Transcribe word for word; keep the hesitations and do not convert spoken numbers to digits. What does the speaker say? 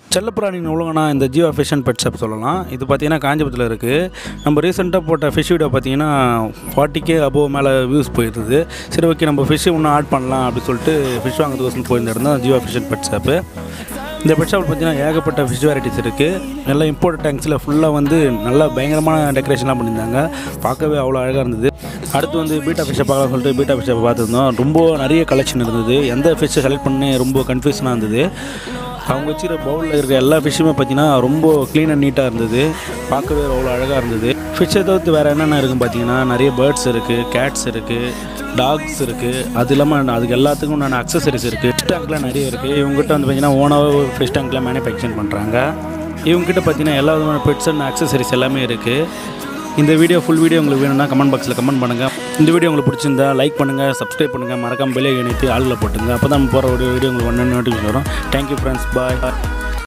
செல்லப்பிராணி உலகம்னா இந்த Jeeva fish and pet shop சொல்லலாம். இது பார்த்தீங்கன்னா காஞ்சிபுரத்தில் இருக்குது. நம்ம ரீசெண்டாக போட்ட ஃபிஷ் வீடியோ பார்த்தீங்கன்னா ஃபார்ட்டிக்கே அபோவ் மேலே வியூஸ் போயிடுது. சரி ஓகே நம்ம ஃபிஷ்ஷு இன்னும் ஆட் பண்ணலாம் அப்படின்னு சொல்லிட்டு ஃபிஷ் வாங்குறதுக்கு போயிருந்திருந்தோம் Jeeva fish and pet shop. இந்த பெட் ஷாப்பில் பார்த்தீங்கன்னா ஏகப்பட்ட ஃபிஷ் வெரைட்டிஸ் இருக்குது. நல்லா இம்போர்ட் டேங்க்ஸில் ஃபுல்லாக வந்து நல்லா பயங்கரமான டெக்கரேஷன்லாம் பண்ணியிருந்தாங்க. பார்க்கவே அவ்வளோ அழகாக இருந்தது. அடுத்து வந்து பீட்டா ஃபிஷ்ஷை பார்க்கலாம் சொல்லிட்டு பீட்டா ஃபிஷ்ஷை பார்த்துருந்தோம். ரொம்ப நிறைய கலெக்ஷன் இருந்தது. எந்த ஃபிஷ்ஷை செலக்ட் பண்ணி ரொம்ப கன்ஃபியூஷனாக இருந்தது. அவங்க வச்சுக்கிற பவுலில் இருக்கிற எல்லா ஃபிஷ்ஷுமே பார்த்தீங்கன்னா ரொம்ப க்ளீன் அண்ட் நீட்டாக இருந்தது. பார்க்கவே அவ்வளோ அழகாக இருந்தது. ஃபிஷ்ஷை தவிர்த்து வேறு என்னென்ன இருக்குன்னு பார்த்தீங்கன்னா நிறைய பேர்ட்ஸ் இருக்குது, கேட்ஸ் இருக்குது, டாக்ஸ் இருக்குது. அது இல்லாமல் அதுக்கு எல்லாத்துக்கும் நான் அக்சசரிஸ் இருக்குது. ஃபிஷ் டேங்க்லாம் நிறைய இருக்குது. இவங்ககிட்ட வந்து பார்த்தீங்கன்னா ஓனாக ஃபிஷ் டேங்க்லாம் மேனுஃபேக்சர் பண்ணுறாங்க. இவங்ககிட்ட பார்த்தீங்கன்னா எல்லா விதமான பெட்ஸ் அண்ட் அக்சசரிஸ் எல்லாமே இருக்குது. இந்த வீடியோ ஃபுல் வீடியோ உங்களுக்கு வேணும்னா கமெண்ட் பாக்ஸில் கமெண்ட் பண்ணுங்கள். இந்த வீடியோ உங்களுக்கு பிடிச்சிருந்தா லைக் பண்ணுங்கள், சப்ஸ்கிரைப் பண்ணுங்கள், மறக்காமல் பெல் ஐக்கானை அழுத்தி ஆளில் போட்டுங்க. அப்போ தான் நம்ம போகிற வீடியோ வீடியோ உங்களுக்கு ஒன்று நோட்டிஃபிகேஷன் வரும். தேங்க்யூ ஃப்ரெண்ட்ஸ், பாய்.